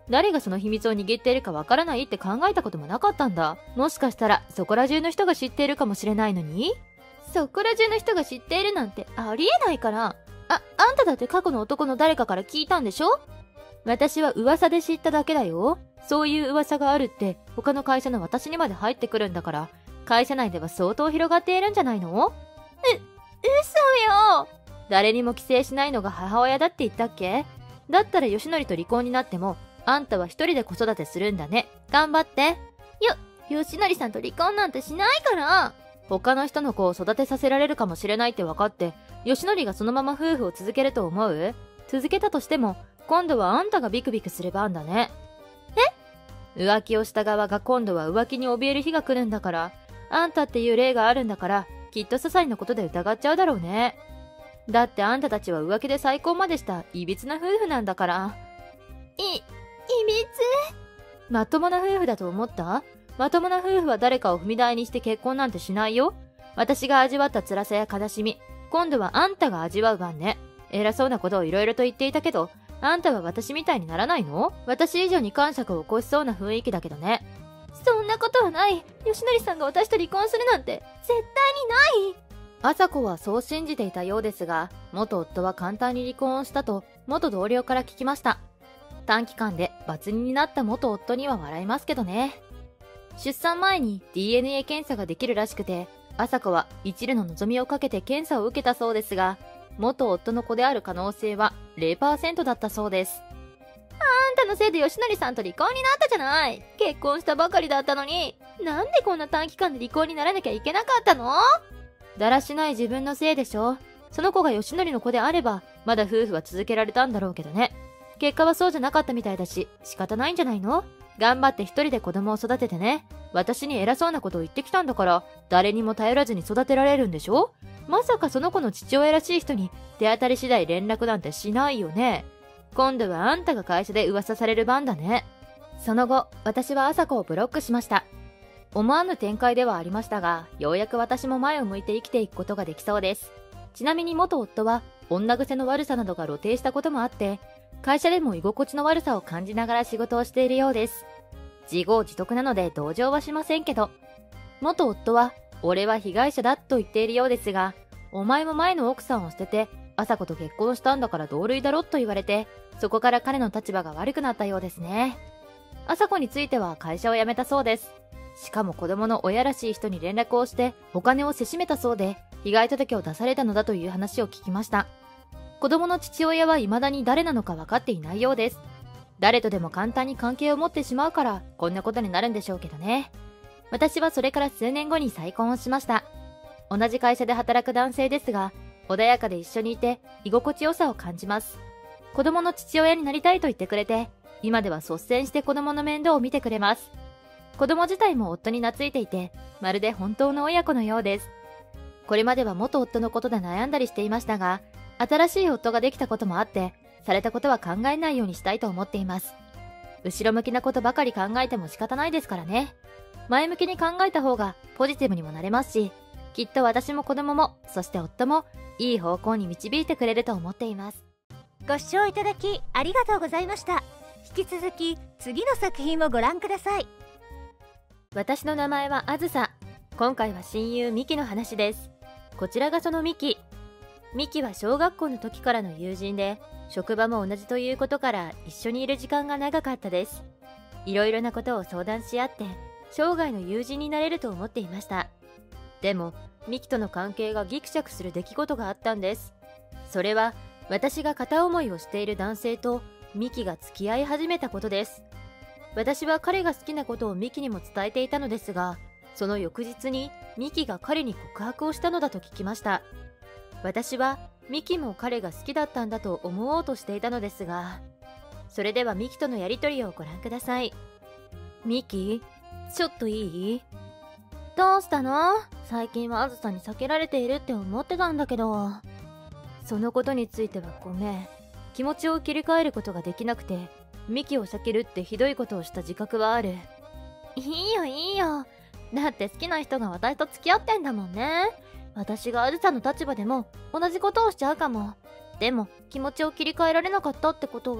誰がその秘密を握っているかわからないって考えたこともなかったんだ。もしかしたらそこら中の人が知っているかもしれないのに。そこら中の人が知っているなんてありえないから。あ、あんただって過去の男の誰かから聞いたんでしょ？私は噂で知っただけだよ。そういう噂があるって他の会社の私にまで入ってくるんだから、会社内では相当広がっているんじゃないの？う、嘘よ。誰にも寄生しないのが母親だって言ったっけ？だったら吉典と離婚になってもあんたは一人で子育てするんだね。頑張って。よ、吉典さんと離婚なんてしないから。他の人の子を育てさせられるかもしれないって分かって、吉典がそのまま夫婦を続けると思う？続けたとしても、今度はあんたがビクビクすればんだね。え？浮気をした側が今度は浮気に怯える日が来るんだから、あんたっていう例があるんだから、きっと些細なことで疑っちゃうだろうね。だってあんたたちは浮気で再婚までしたいびつな夫婦なんだから。い、いびつ？まともな夫婦だと思った？まともな夫婦は誰かを踏み台にして結婚なんてしないよ。私が味わった辛さや悲しみ、今度はあんたが味わう番ね。偉そうなことをいろいろと言っていたけど、あんたは私みたいにならないの？私以上に感触を起こしそうな雰囲気だけどね。そんなことはない。吉典さんが私と離婚するなんて絶対にない。朝子はそう信じていたようですが、元夫は簡単に離婚をしたと元同僚から聞きました。短期間で罰人になった元夫には笑いますけどね。出産前に ディーエヌエー 検査ができるらしくて、朝子は一縷の望みをかけて検査を受けたそうですが、元夫の子である可能性は ゼロパーセント だったそうです。あんたのせいで吉典さんと離婚になったじゃない。結婚したばかりだったのに、なんでこんな短期間で離婚にならなきゃいけなかったの？だらしない自分のせいでしょ。その子が吉典の子であれば、まだ夫婦は続けられたんだろうけどね。結果はそうじゃなかったみたいだし、仕方ないんじゃないの？頑張って一人で子供を育ててね。私に偉そうなことを言ってきたんだから、誰にも頼らずに育てられるんでしょ？まさかその子の父親らしい人に手当たり次第連絡なんてしないよね。今度はあんたが会社で噂される番だね。その後、私は朝子をブロックしました。思わぬ展開ではありましたが、ようやく私も前を向いて生きていくことができそうです。ちなみに元夫は女癖の悪さなどが露呈したこともあって、会社でも居心地の悪さを感じながら仕事をしているようです。自業自得なので同情はしませんけど、元夫は俺は被害者だと言っているようですが、お前も前の奥さんを捨てて朝子と結婚したんだから同類だろと言われて、そこから彼の立場が悪くなったようですね。朝子については会社を辞めたそうです。しかも子供の親らしい人に連絡をしてお金をせしめたそうで、被害届を出されたのだという話を聞きました。子供の父親は未だに誰なのか分かっていないようです。誰とでも簡単に関係を持ってしまうからこんなことになるんでしょうけどね。私はそれから数年後に再婚をしました。同じ会社で働く男性ですが、穏やかで一緒にいて居心地よさを感じます。子供の父親になりたいと言ってくれて、今では率先して子供の面倒を見てくれます。子供自体も夫に懐いていて、まるで本当の親子のようです。これまでは元夫のことで悩んだりしていましたが、新しい夫ができたこともあって、されたことは考えないようにしたいと思っています。後ろ向きなことばかり考えても仕方ないですからね。前向きに考えた方がポジティブにもなれますし、きっと私も子供も、そして夫もいい方向に導いてくれると思っています。 ご視聴いただきありがとうございました。引き続き次の作品をご覧ください。 私の名前はあずさ。今回は親友ミキの話です。こちらがそのミキ。ミキは小学校の時からの友人で、職場も同じということから一緒にいる時間が長かったです。いろいろなことを相談し合って、生涯の友人になれると思っていました。でも、ミキとの関係がギクシャクする出来事があったんです。それは、私が片思いをしている男性とミキが付き合い始めたことです。私は彼が好きなことをミキにも伝えていたのですが、その翌日にミキが彼に告白をしたのだと聞きました。私はミキも彼が好きだったんだと思おうとしていたのですが、それではミキとのやりとりをご覧ください。ミキ、ちょっといい？どうしたの？最近はあずさに避けられているって思ってたんだけど。そのことについてはごめん。気持ちを切り替えることができなくて、ミキを避けるってひどいことをした自覚はある。いいよいいよ。だって好きな人が私と付き合ってんだもんね。私があずさの立場でも同じことをしちゃうかも。でも気持ちを切り替えられなかったってことは、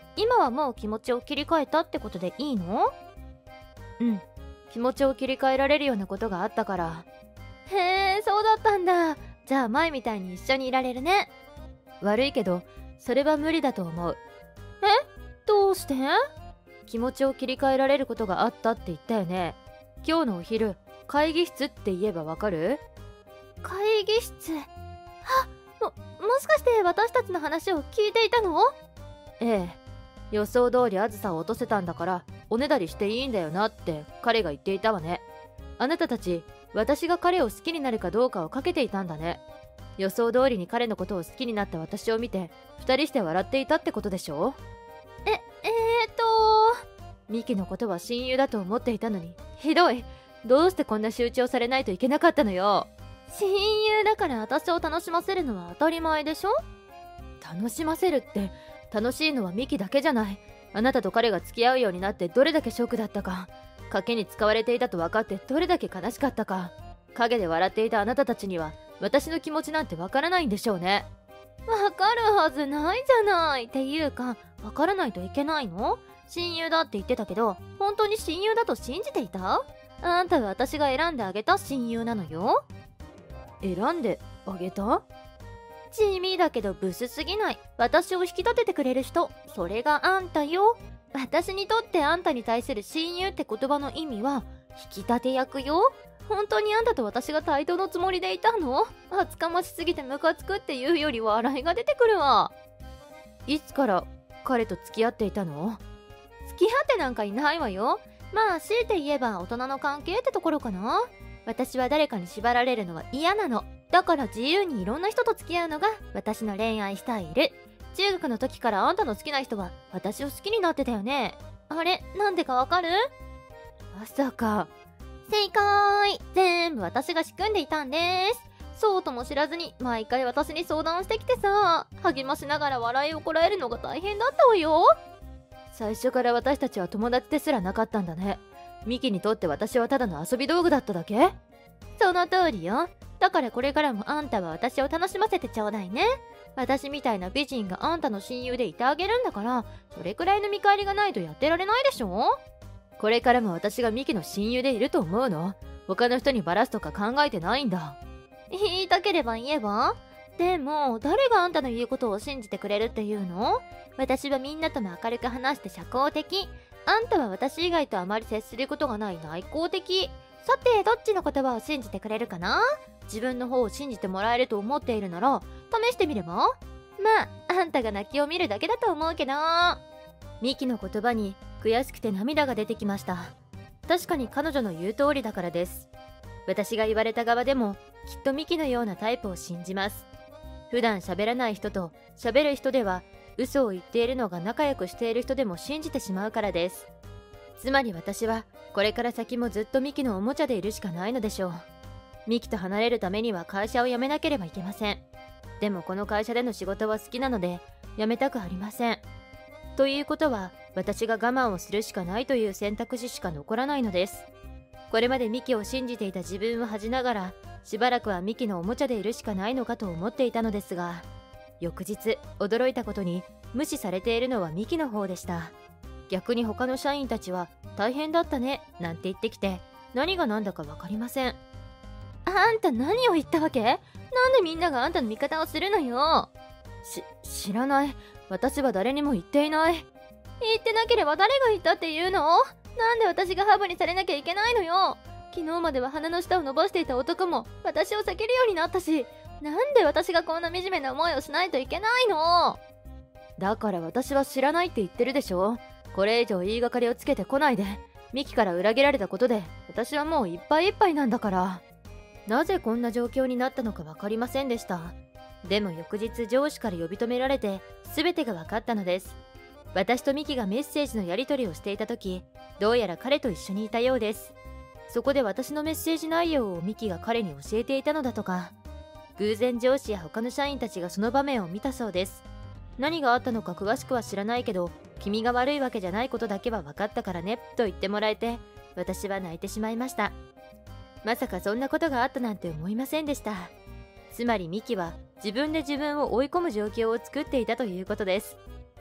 今はもう気持ちを切り替えたってことでいいの？うん、気持ちを切り替えられるようなことがあったから。へえ、そうだったんだ。じゃあ前みたいに一緒にいられるね。悪いけどそれは無理だと思う。え？どうして？気持ちを切り替えられることがあったって言ったよね。今日のお昼、会議室って言えばわかる？ 会議室。あ、も、もしかして私たちの話を聞いていたの？ ええ、予想通りあずさを落とせたんだからおねだりしていいんだよなって彼が言っていたわね。あなたたち、私が彼を好きになるかどうかをかけていたんだね。予想通りに彼のことを好きになった私を見て二人して笑っていたってことでしょ？ え、えーとミキのことは親友だと思っていたのに、ひどい。どうしてこんな仕打ちをされないといけなかったのよ。 親友だから私を楽しませるのは当たり前でしょ？ 楽しませるって、楽しいのはミキだけじゃない。あなたと彼が付き合うようになってどれだけショックだったか。賭けに使われていたと分かってどれだけ悲しかったか。陰で笑っていたあなたたちには私の気持ちなんてわからないんでしょうね。 わかるはずないじゃない。っていうか、わからないといけないの？親友だって言ってたけど、本当に親友だと信じていた？あんたは私が選んであげた親友なのよ。 選んであげた？ 地味だけどブスすぎない。私を引き立ててくれる人。それがあんたよ。私にとってあんたに対する親友って言葉の意味は、引き立て役よ。本当にあんたと私が対等のつもりでいたの？厚かましすぎてムカつくっていうより笑いが出てくるわ。 いつから彼と付き合っていたの？ 付き合ってなんかいないわよ。まあ強いて言えば大人の関係ってところかな。私は誰かに縛られるのは嫌なの。だから自由にいろんな人と付き合うのが私の恋愛スタイル。中学の時からあんたの好きな人は私を好きになってたよね。あれ、なんでかわかる？ まさか。 正解。全部私が仕組んでいたんです。そうとも知らずに毎回私に相談してきてさ、励ましながら笑いをこらえるのが大変だったわよ。 最初から私たちは友達ですらなかったんだね。ミキにとって私はただの遊び道具だっただけ？ その通りよ。だからこれからもあんたは私を楽しませてちょうだいね。私みたいな美人があんたの親友でいてあげるんだから、それくらいの見返りがないとやってられないでしょ？ これからも私がミキの親友でいると思うの？他の人にバラすとか考えてないんだ。 言いたければ言えば？でも誰があんたの言うことを信じてくれるっていうの？私はみんなとも明るく話して社交的。あんたは私以外とあまり接することがない内向的。さて、どっちの言葉を信じてくれるかな？自分の方を信じてもらえると思っているなら試してみれば？まあ、あんたが泣きを見るだけだと思うけど。 ミキの言葉に悔しくて涙が出てきました。確かに彼女の言う通りだからです。私が言われた側でもきっとミキのようなタイプを信じます。普段喋らない人と喋る人では嘘を言っているのが仲良くしている人でも信じてしまうからです。つまり私はこれから先もずっとミキのおもちゃでいるしかないのでしょう。ミキと離れるためには会社を辞めなければいけません。でもこの会社での仕事は好きなので辞めたくありません。ということは私が我慢をするしかないという選択肢しか残らないのです。これまでミキを信じていた自分を恥じながらしばらくはミキのおもちゃでいるしかないのかと思っていたのですが、翌日驚いたことに無視されているのはミキの方でした。逆に他の社員たちは大変だったねなんて言ってきて、何が何だか分かりません。 あんた何を言ったわけ？なんでみんながあんたの味方をするのよ？ し、知らない。私は誰にも言っていない。 言ってなければ誰が言ったっていうの？なんで私がハブにされなきゃいけないのよ？昨日までは鼻の下を伸ばしていた男も私を避けるようになったし、なんで私がこんな惨めな思いをしないといけないの？ だから私は知らないって言ってるでしょ。これ以上言いがかりをつけてこないで。ミキから裏切られたことで私はもういっぱいいっぱいなんだから。なぜこんな状況になったのか分かりませんでした。でも翌日上司から呼び止められて全てが分かったのです。私とミキがメッセージのやり取りをしていた時、どうやら彼と一緒にいたようです。そこで私のメッセージ内容をミキが彼に教えていたのだとか。偶然上司や他の社員たちがその場面を見たそうです。何があったのか詳しくは知らないけど、君が悪いわけじゃないことだけは分かったからねと言ってもらえて、私は泣いてしまいました。まさかそんなことがあったなんて思いませんでした。つまりミキは自分で自分を追い込む状況を作っていたということです。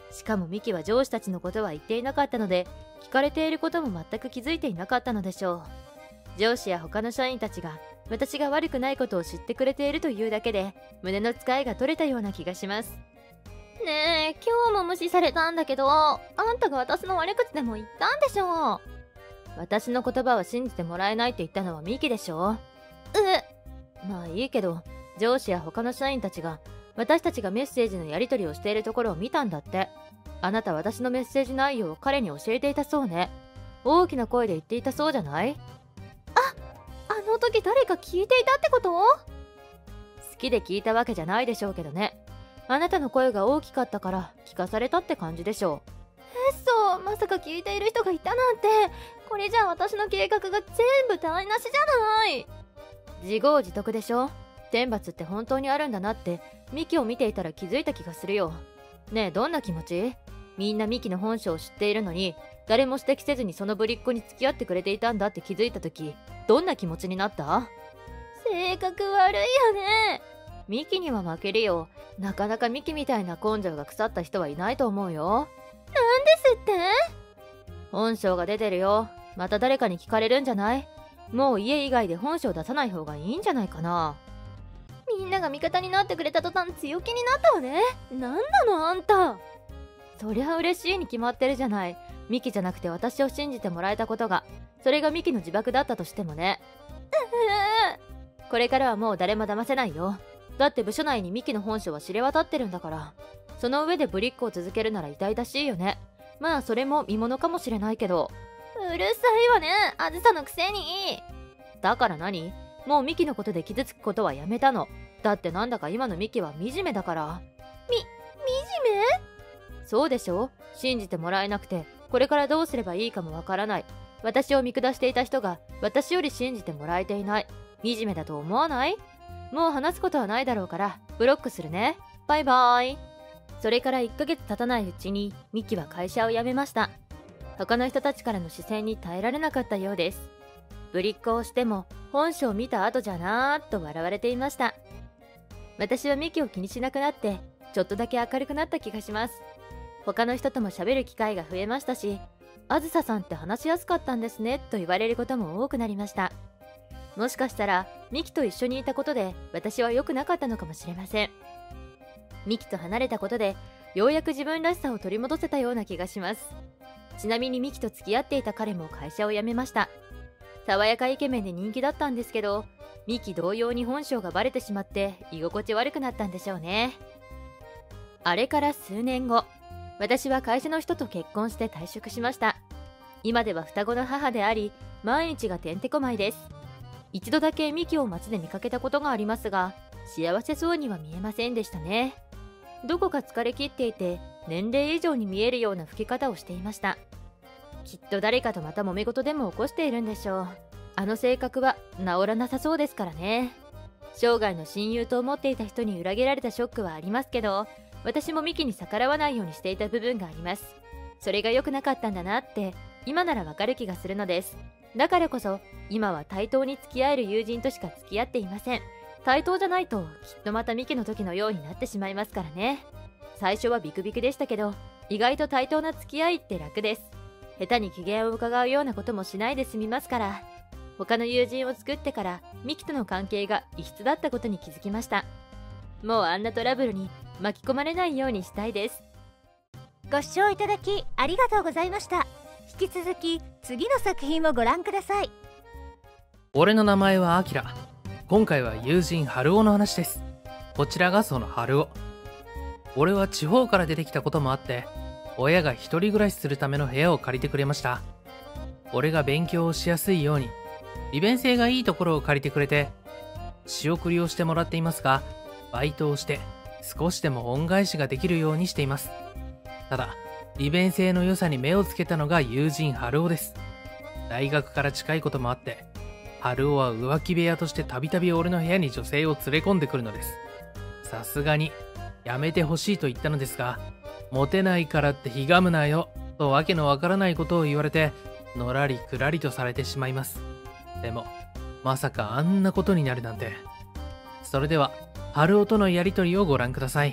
しかもミキは上司たちのことは言っていなかったので、聞かれていることも全く気づいていなかったのでしょう。上司や他の社員たちが私が悪くないことを知ってくれているというだけで胸の使いが取れたような気がします。 ねえ、今日も無視されたんだけど、あんたが私の悪口でも言ったんでしょ。 私の言葉は信じてもらえないって言ったのはミキでしょ。 え、 まあいいけど、上司や他の社員たちが私たちがメッセージのやり取りをしているところを見たんだって。あなた私のメッセージ内容を彼に教えていたそうね。大きな声で言っていたそうじゃない？ あの時誰か聞いていたってこと？ 好きで聞いたわけじゃないでしょうけどね。あなたの声が大きかったから聞かされたって感じでしょう。 え、そう、まさか聞いている人がいたなんて。これじゃあ私の計画が全部台無しじゃない。 自業自得でしょ。天罰って本当にあるんだなってミキを見ていたら気づいた気がするよ。ねえ、どんな気持ち？みんなミキの本性を知っているのに誰も指摘せずにそのぶりっ子に付き合ってくれていたんだって気づいた時、どんな気持ちになった？ 性格悪いよね。 ミキには負けるよ。なかなかミキみたいな根性が腐った人はいないと思うよ。 なんですって？ 本性が出てるよ。また誰かに聞かれるんじゃない？もう家以外で本性出さない方がいいんじゃないかな。 みんなが味方になってくれた途端強気になったわね。なんなのあんた。 そりゃ嬉しいに決まってるじゃない。ミキじゃなくて私を信じてもらえたことが、それがミキの自爆だったとしてもね。これからはもう誰も騙せないよ。だって部署内にミキの本性は知れ渡ってるんだから。その上でブリックを続けるなら痛々しいよね。まあそれも見ものかもしれないけど。 うるさいわね、あずさのくせに。 だから何？もうミキのことで傷つくことはやめたの。だってなんだか今のミキは惨めだから。 み、惨め？ そうでしょ？信じてもらえなくて、これからどうすればいいかもわからない。私を見下していた人が私より信じてもらえていない。惨めだと思わない？もう話すことはないだろうからブロックするね。バイバーイ。それからいっかげつ経たないうちにミキは会社を辞めました。他の人たちからの視線に耐えられなかったようです。ぶりっ子をしても本性を見た後じゃなーっと笑われていました。私はミキを気にしなくなってちょっとだけ明るくなった気がします。他の人とも喋る機会が増えましたし、あずささんって話しやすかったんですねと言われることも多くなりました。もしかしたらミキと一緒にいたことで私は良くなかったのかもしれません。ミキと離れたことでようやく自分らしさを取り戻せたような気がします。ちなみにミキと付き合っていた彼も会社を辞めました。爽やかイケメンで人気だったんですけど、ミキ同様に本性がバレてしまって居心地悪くなったんでしょうね。あれから数年後、私は会社の人と結婚して退職しました。今では双子の母であり、毎日がてんてこまいです。一度だけミキを街で見かけたことがありますが、幸せそうには見えませんでしたね。どこか疲れ切っていて、年齢以上に見えるような老け方をしていました。きっと誰かとまた揉め事でも起こしているんでしょう。あの性格は治らなさそうですからね。生涯の親友と思っていた人に裏切られたショックはありますけど、私もミキに逆らわないようにしていた部分があります。それが良くなかったんだなって今ならわかる気がするのです。だからこそ今は対等に付き合える友人としか付き合っていません。対等じゃないときっとまたミキの時のようになってしまいますからね。最初はビクビクでしたけど、意外と対等な付き合いって楽です。下手に機嫌を伺うようなこともしないで済みますから。他の友人を作ってからミキとの関係が異質だったことに気づきました。もうあんなトラブルに巻き込まれないようにしたいです。 ご視聴いただきありがとうございました。引き続き次の作品をご覧ください。 俺の名前はアキラ。今回は友人春男の話です。こちらがその春男。俺は地方から出てきたこともあって、親が一人暮らしするための部屋を借りてくれました。俺が勉強をしやすいように利便性がいいところを借りてくれて、仕送りをしてもらっていますが、バイトをして少しでも恩返しができるようにしています。ただ利便性の良さに目をつけたのが友人春男です。大学から近いこともあって、春男は浮気部屋としてたびたび俺の部屋に女性を連れ込んでくるのです。さすがにやめてほしいと言ったのですが、モテないからってひがむなよとわけのわからないことを言われて、のらりくらりとされてしまいます。でもまさかあんなことになるなんて。それでは春男とのやりとりをご覧ください。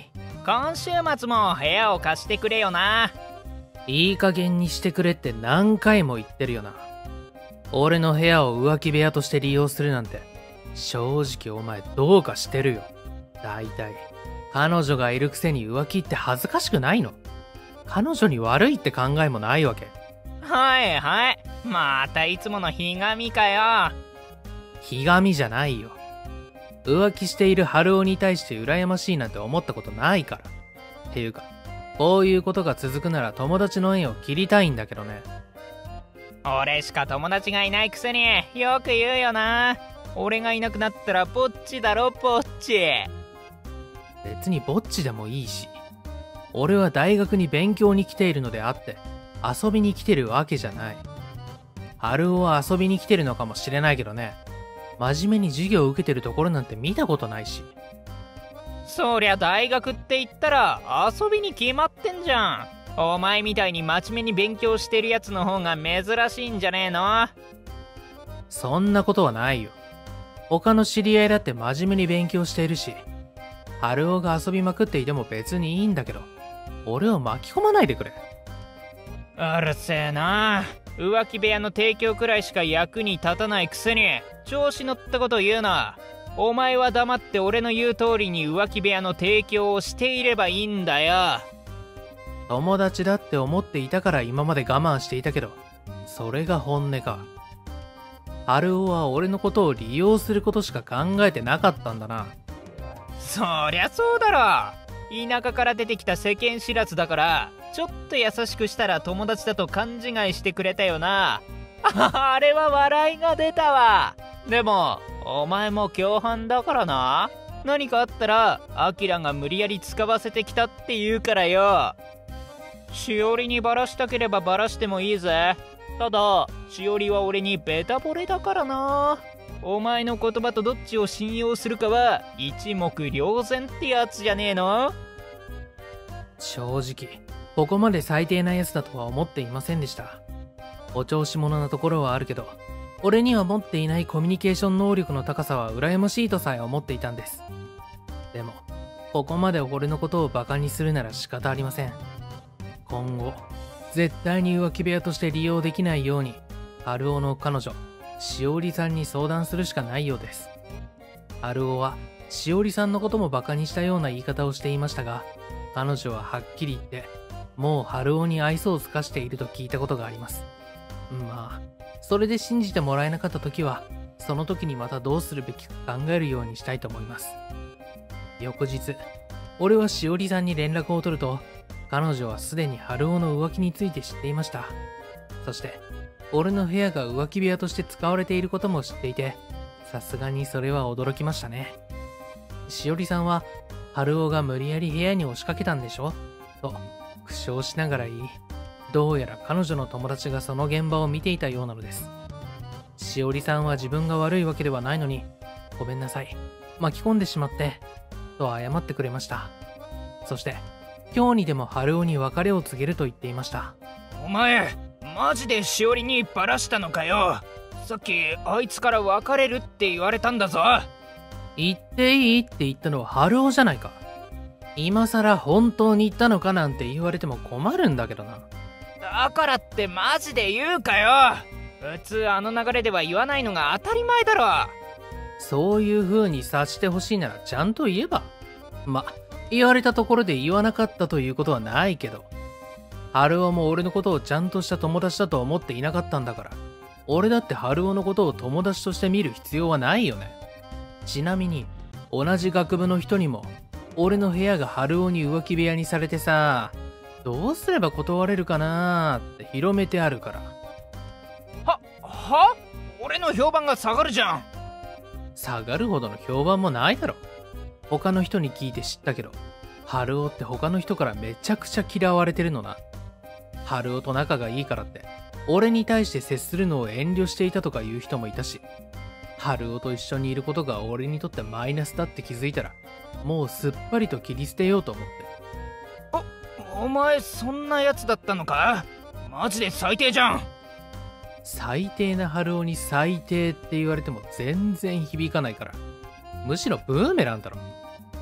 今週末も部屋を貸してくれよな。 いい加減にしてくれって何回も言ってるよな。俺の部屋を浮気部屋として利用するなんて、正直お前どうかしてるよ。だいたい彼女がいるくせに浮気って恥ずかしくないの？彼女に悪いって考えもないわけ。 はいはい、またいつものひがみかよ。 ひがみじゃないよ。浮気している春尾に対して羨ましいなんて思ったことないから。っていうか、こういうことが続くなら友達の縁を切りたいんだけどね。 俺しか友達がいないくせによく言うよな。俺がいなくなったらぼっちだろ、ぼっち。 別にぼっちでもいいし、俺は大学に勉強に来ているのであって遊びに来てるわけじゃない。春尾は遊びに来てるのかもしれないけどね、真面目に授業を受けてるところなんて見たことないし。 そりゃ大学って言ったら遊びに決まってんじゃん。お前みたいに真面目に勉強してるやつの方が珍しいんじゃねえの？ そんなことはないよ。他の知り合いだって真面目に勉強しているし、春尾が遊びまくっていても別にいいんだけど、俺を巻き込まないでくれ。 うるせえな。浮気部屋の提供くらいしか役に立たないくせに調子乗ったこと言うな。お前は黙って俺の言う通りに浮気部屋の提供をしていればいいんだよ。 友達だって思っていたから今まで我慢していたけど、それが本音か。春尾は俺のことを利用することしか考えてなかったんだな。 そりゃそうだろ。田舎から出てきた世間知らずだからちょっと優しくしたら友達だと勘違いしてくれたよな。あれは笑いが出たわ。でもお前も共犯だからな。何かあったらアキラが無理やり使わせてきたって言うからよ。しおりにバラしたければバラしてもいいぜ。ただしおりは俺にベタ惚れだからな。お前の言葉とどっちを信用するかは一目瞭然ってやつじゃねえの？ 正直ここまで最低なやつだとは思っていませんでした。お調子者なところはあるけど、俺には持っていないコミュニケーション能力の高さは羨ましいとさえ思っていたんです。でもここまで俺のことをバカにするなら仕方ありません。今後絶対に浮気部屋として利用できないように春尾の彼女しおりさんに相談するしかないようです。春尾はしおりさんのこともバカにしたような言い方をしていましたが、彼女ははっきり言ってもう春尾に愛想を尽かしていると聞いたことがあります。まあそれで信じてもらえなかった時はその時にまたどうするべきか考えるようにしたいと思います。翌日俺はしおりさんに連絡を取ると、彼女はすでに春尾の浮気について知っていました。そして俺の部屋が浮気部屋として使われていることも知っていて、さすがにそれは驚きましたね。しおりさんは春尾が無理やり部屋に押しかけたんでしょと苦笑しながら言い、どうやら彼女の友達がその現場を見ていたようなのです。しおりさんは自分が悪いわけではないのに、ごめんなさい、巻き込んでしまってと謝ってくれました。そして今日にでも春尾に別れを告げると言っていました。 お前マジでしおりにバラしたのかよ。さっきあいつから別れるって言われたんだぞ。 言っていいって言ったのは春尾じゃないか。今さら本当に言ったのかなんて言われても困るんだけどな。 だからってマジで言うかよ。普通あの流れでは言わないのが当たり前だろ。 そういう風に察してほしいならちゃんと言えば。ま、言われたところで言わなかったということはないけど、春尾も俺のことをちゃんとした友達だと思っていなかったんだから、俺だって春尾のことを友達として見る必要はないよね。ちなみに同じ学部の人にも俺の部屋が春尾に浮気部屋にされてさ、どうすれば断れるかなーって広めてあるから。 は、は？俺の評判が下がるじゃん。 下がるほどの評判もないだろ。他の人に聞いて知ったけど、春尾って他の人からめちゃくちゃ嫌われてるのな。春尾と仲がいいからって俺に対して接するのを遠慮していたとか言う人もいたし、春尾と一緒にいることが俺にとってマイナスだって気づいたら、もうすっぱりと切り捨てようと思って。 お、お前そんなやつだったのか？マジで最低じゃん。 最低な春尾に最低って言われても全然響かないから、むしろブーメランだろ。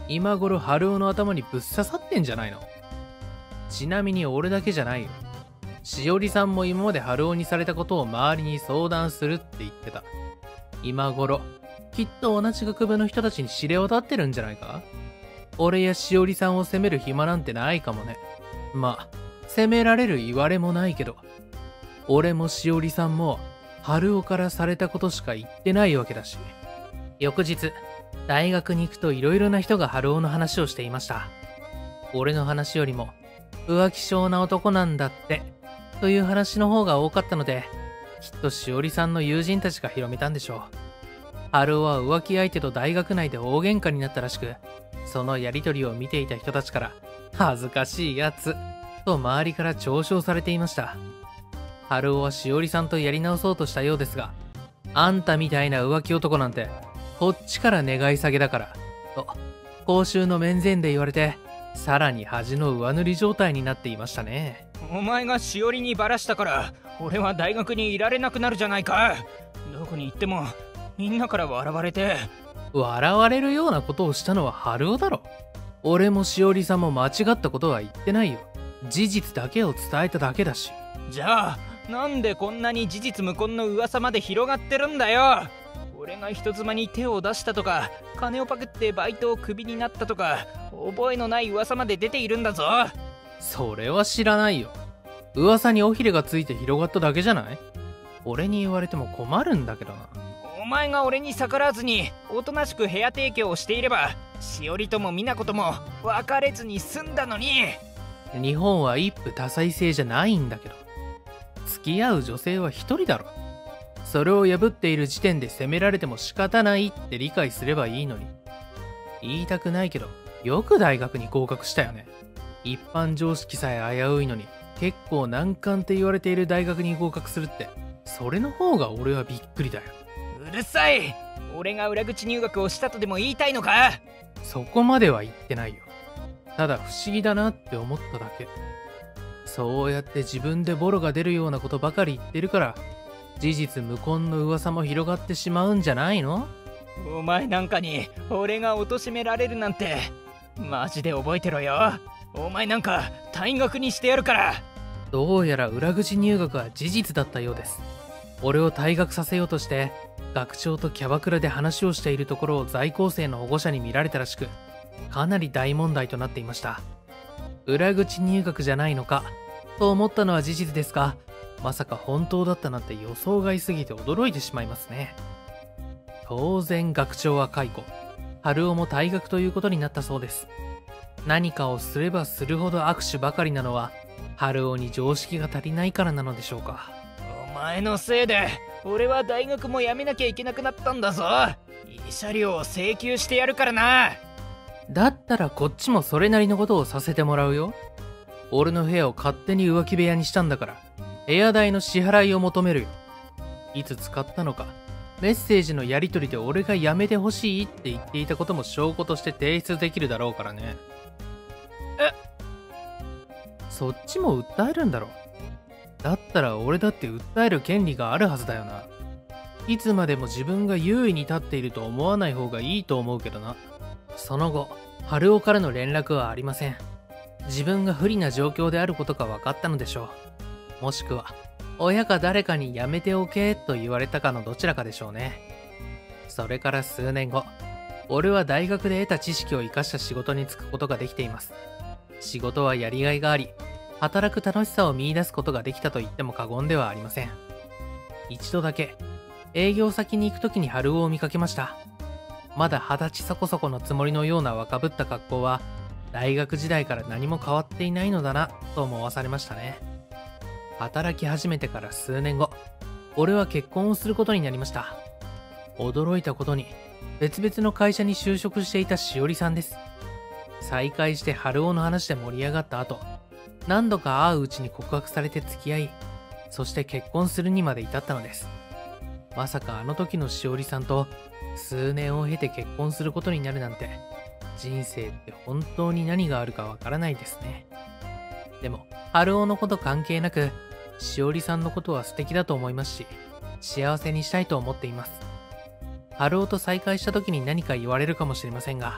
今頃春男の頭にぶっ刺さってんじゃないの。ちなみに俺だけじゃないよ。しおりさんも今まで春男にされたことを周りに相談するって言ってた。今頃きっと同じ学部の人たちに知れ渡ってるんじゃないか。俺やしおりさんを責める暇なんてないかもね。まあ責められる言われもないけど、俺もしおりさんも春男からされたことしか言ってないわけだし。翌日大学に行くといろいろな人が春男の話をしていました。俺の話よりも浮気性な男なんだってという話の方が多かったので、きっとしおりさんの友人たちが広めたんでしょう。春男は浮気相手と大学内で大喧嘩になったらしく、そのやりとりを見ていた人たちから恥ずかしいやつと周りから嘲笑されていました。春男はしおりさんとやり直そうとしたようですが、あんたみたいな浮気男なんてこっちから願い下げだからと公衆の面前で言われて、さらに恥の上塗り状態になっていましたね。 お前がしおりにバラしたから俺は大学にいられなくなるじゃないか。どこに行ってもみんなから笑われて。 笑われるようなことをしたのは春男だろ。俺もしおりさんも間違ったことは言ってないよ。事実だけを伝えただけだし。 じゃあなんでこんなに事実無根の噂まで広がってるんだよ。俺が人妻に手を出したとか、金をパクってバイトをクビになったとか、覚えのない噂まで出ているんだぞ。 それは知らないよ。噂に尾ひれがついて広がっただけじゃない？俺に言われても困るんだけどな。 お前が俺に逆らわずにおとなしく部屋提供をしていれば、しおりともみなことも別れずに済んだのに。 日本は一夫多妻制じゃないんだけど、付き合う女性は一人だろ。それを破っている時点で責められても仕方ないって理解すればいいのに。言いたくないけど、よく大学に合格したよね。一般常識さえ危ういのに、結構難関って言われている大学に合格するって、それの方が俺はびっくりだよ。 うるさい。俺が裏口入学をしたとでも言いたいのか？ そこまでは言ってないよ。ただ不思議だなって思っただけ。そうやって自分でボロが出るようなことばかり言ってるから、事実無根の噂も広がってしまうんじゃないの？ お前なんかに俺が貶められるなんてマジで覚えてろよ。お前なんか退学にしてやるから。 どうやら裏口入学は事実だったようです。俺を退学させようとして学長とキャバクラで話をしているところを在校生の保護者に見られたらしく、かなり大問題となっていました。裏口入学じゃないのかと思ったのは事実ですが、まさか本当だったなんて予想外すぎて驚いてしまいますね。当然学長は解雇、春男も退学ということになったそうです。何かをすればするほど握手ばかりなのは春男に常識が足りないからなのでしょうか。 お前のせいで俺は大学も辞めなきゃいけなくなったんだぞ。慰謝料を請求してやるからな。 だったらこっちもそれなりのことをさせてもらうよ。俺の部屋を勝手に浮気部屋にしたんだから、部屋代の支払いを求めるよ。いつ使ったのか、メッセージのやり取りで俺がやめてほしいって言っていたことも証拠として提出できるだろうからね。 え？ そっちも訴えるんだろ。だったら俺だって訴える権利があるはずだよな。いつまでも自分が優位に立っていると思わない方がいいと思うけどな。その後、春男からの連絡はありません。自分が不利な状況であることが分かったのでしょう。もしくは親か誰かにやめておけと言われたかのどちらかでしょうね。それから数年後、俺は大学で得た知識を生かした仕事に就くことができています。仕事はやりがいがあり、働く楽しさを見出すことができたと言っても過言ではありません。一度だけ営業先に行く時に春男を見かけました。まだ二十歳そこそこのつもりのような若ぶった格好は大学時代から何も変わっていないのだなと思わされましたね。働き始めてから数年後、俺は結婚をすることになりました。驚いたことに別々の会社に就職していたしおりさんです。再会して春男の話で盛り上がった後、何度か会ううちに告白されて付き合い、そして結婚するにまで至ったのです。まさかあの時のしおりさんと数年を経て結婚することになるなんて、人生って本当に何があるかわからないですね。でも春男のこと関係なく、しおりさんのことは素敵だと思いますし、幸せにしたいと思っています。春男と再会した時に何か言われるかもしれませんが、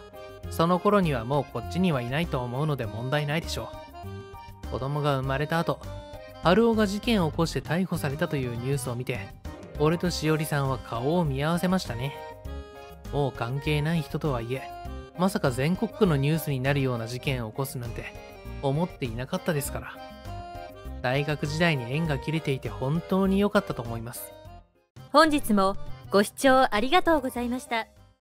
その頃にはもうこっちにはいないと思うので問題ないでしょう。子供が生まれた後、春男が事件を起こして逮捕されたというニュースを見て、俺としおりさんは顔を見合わせましたね。もう関係ない人とはいえ、まさか全国区のニュースになるような事件を起こすなんて思っていなかったですから。大学時代に縁が切れていて本当に良かったと思います。 本日もご視聴ありがとうございました。